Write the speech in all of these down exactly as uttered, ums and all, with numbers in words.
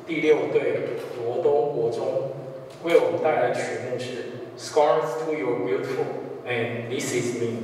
第六队罗东国中为我们带来的曲目是《Scars to Your Beautiful》and This Is Me。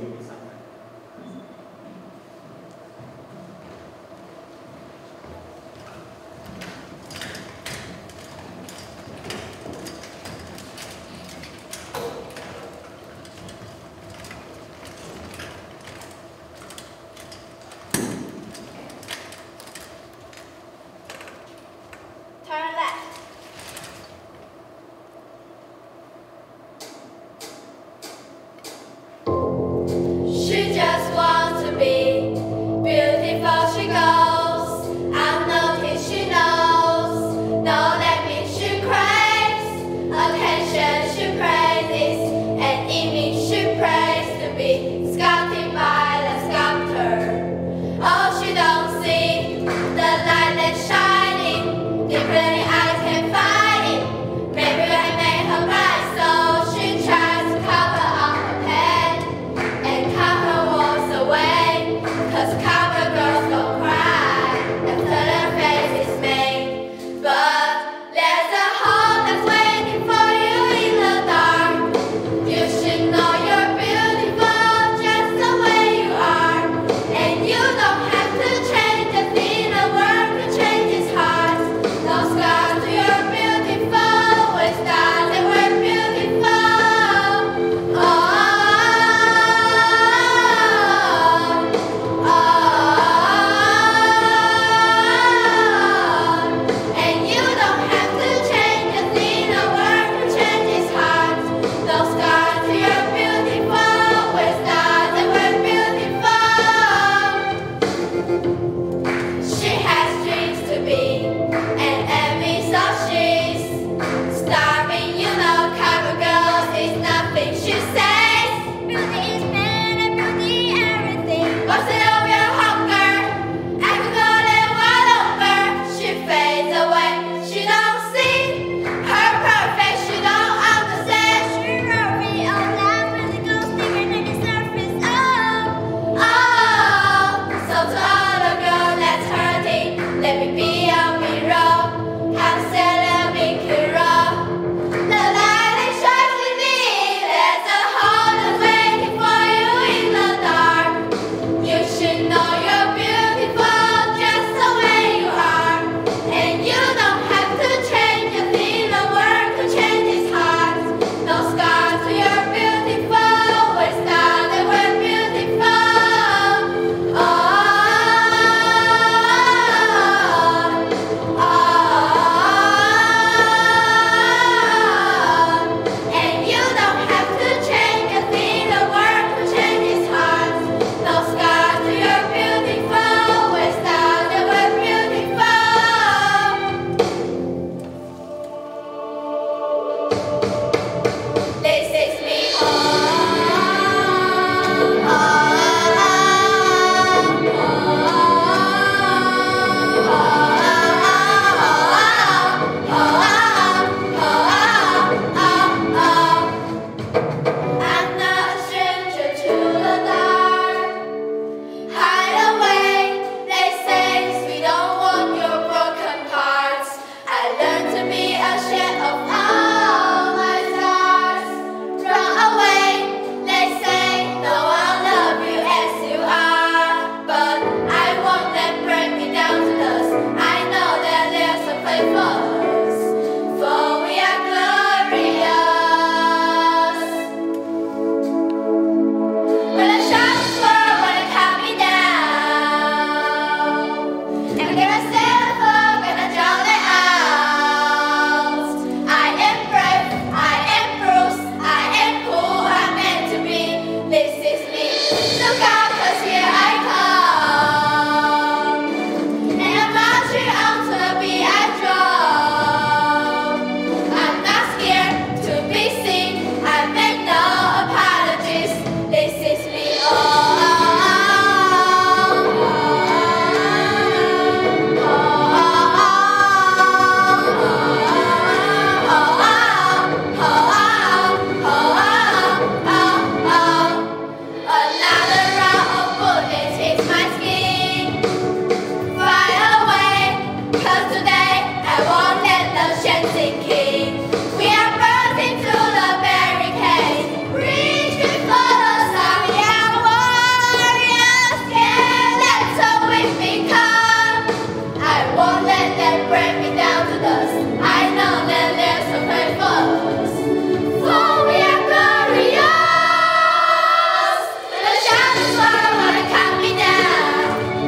break me down to dust. I know that there's a way for us. For we are glorious. The shadows swirl wanna cut me down.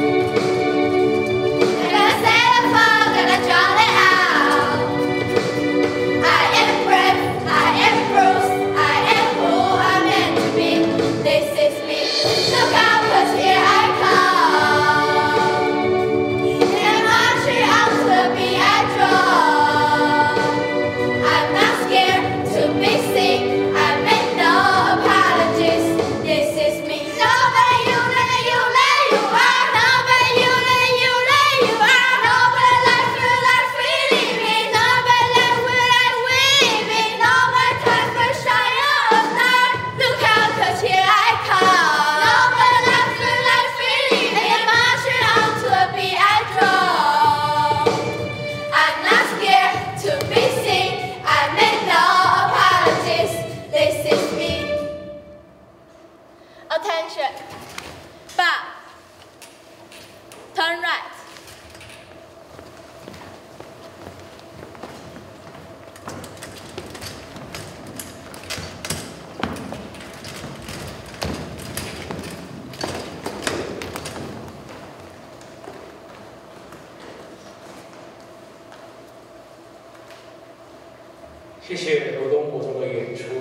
They're gonna set a fire, gonna drown it out. I am brave, I am bruised, I am who I'm meant to be. This is me. Look out, 'cause here I come. And marching out to be a drum. I'm not scared to be seen. I make no apologies. This is me. No better you than you than you are. No better you than you than you are. No better life you like really me. No better life we like we me. No better time for shine of light. Look out, 'cause here I come. No better life you like really me. And marching out to be a drum. I'm not scared to be seen. I make no apologies. This is me. Attention. Back. Turn right. 谢谢罗东国中的演出。